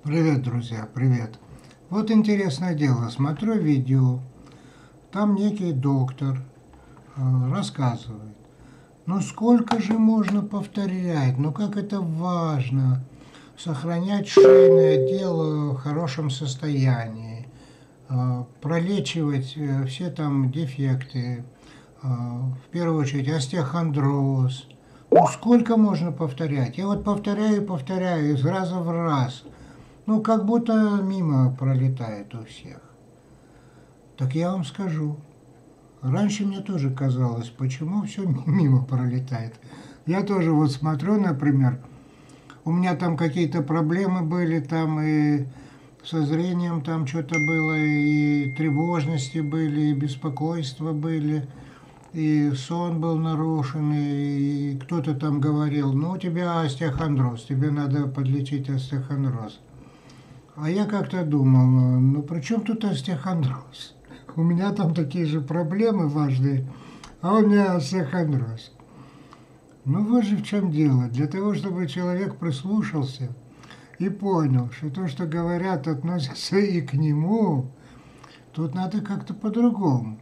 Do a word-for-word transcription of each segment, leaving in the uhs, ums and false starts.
Привет, друзья, привет. Вот интересное дело, смотрю видео, там некий доктор э, рассказывает. Ну сколько же можно повторять, ну как это важно, сохранять шейное дело в хорошем состоянии, э, пролечивать э, все там дефекты, э, в первую очередь остеохондроз. Ну сколько можно повторять? Я вот повторяю и повторяю из раза в раз. Ну, как будто мимо пролетает у всех. Так я вам скажу. Раньше мне тоже казалось, почему все мимо пролетает. Я тоже вот смотрю, например, у меня там какие-то проблемы были, там и со зрением там что-то было, и тревожности были, и беспокойства были, и сон был нарушен, и кто-то там говорил, ну, у тебя остеохондроз, тебе надо подлечить остеохондроз. А я как-то думал, ну при чем тут остеохондроз? У меня там такие же проблемы важные, а у меня остеохондроз. Ну вот же в чем дело. Для того, чтобы человек прислушался и понял, что то, что говорят, относится и к нему, тут надо как-то по-другому.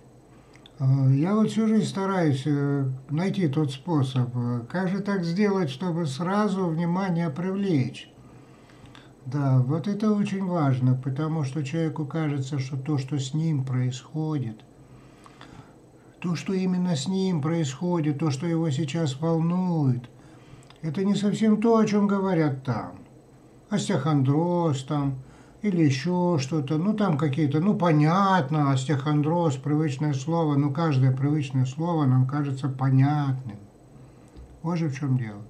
Я вот всю жизнь стараюсь найти тот способ, как же так сделать, чтобы сразу внимание привлечь. Да, вот это очень важно, потому что человеку кажется, что то, что с ним происходит, то, что именно с ним происходит, то, что его сейчас волнует, это не совсем то, о чем говорят там. Остеохондроз там, или еще что-то, ну там какие-то, ну понятно, остеохондроз, привычное слово, но каждое привычное слово нам кажется понятным. Вот же в чем дело.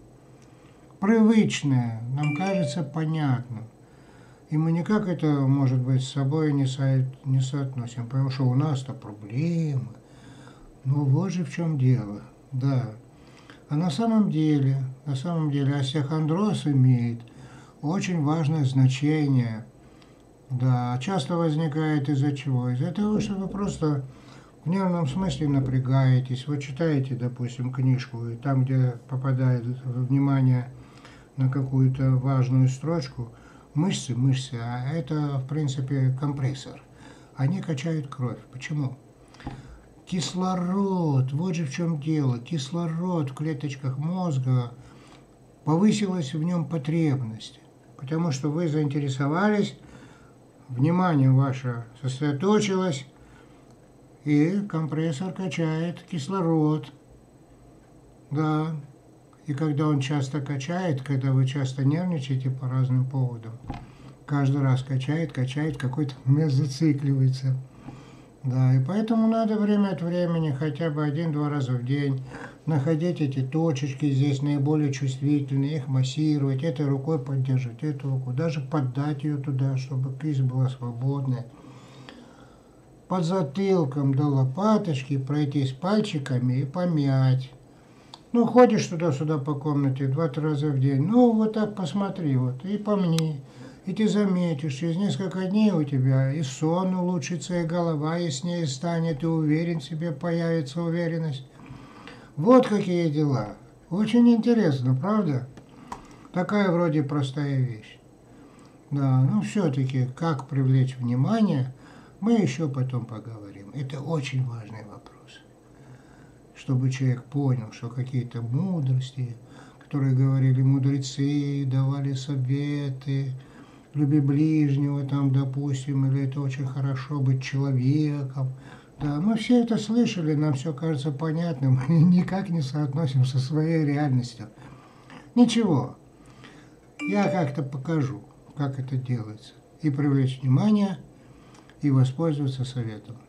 Привычное нам кажется понятным. И мы никак это, может быть, с собой не, со, не соотносим, потому что у нас-то проблемы. Ну вот же в чем дело, да. А на самом деле, на самом деле остеохондроз имеет очень важное значение. Да, часто возникает из-за чего? Из-за того, что вы просто в нервном смысле напрягаетесь. Вы читаете, допустим, книжку, и там, где попадает внимание на какую-то важную строчку, мышцы, мышцы, а это, в принципе, компрессор. Они качают кровь. Почему? Кислород, вот же в чем дело. Кислород в клеточках мозга, повысилась в нем потребность. Потому что вы заинтересовались, внимание ваше сосредоточилось, и компрессор качает кислород. Да. И когда он часто качает, когда вы часто нервничаете по разным поводам, каждый раз качает, качает, какой-то момент зацикливается. Да, и поэтому надо время от времени, хотя бы один-два раза в день, находить эти точечки здесь наиболее чувствительные, их массировать, этой рукой поддерживать, эту руку, даже поддать ее туда, чтобы кисть была свободная. Под затылком до лопаточки пройтись пальчиками и помять. Ну, ходишь туда-сюда по комнате два-три раза в день. Ну, вот так посмотри, вот, и помни. И ты заметишь, через несколько дней у тебя и сон улучшится, и голова яснее станет, и уверен в себе появится уверенность. Вот какие дела. Очень интересно, правда? Такая вроде простая вещь. Да, ну все-таки, как привлечь внимание, мы еще потом поговорим. Это очень важный вопрос. Чтобы человек понял, что какие-то мудрости, которые говорили мудрецы, давали советы, люби ближнего, там, допустим, или это очень хорошо быть человеком. Да, мы все это слышали, нам все кажется понятным, и никак не соотносим со своей реальностью. Ничего, я как-то покажу, как это делается, и привлечь внимание, и воспользоваться советом.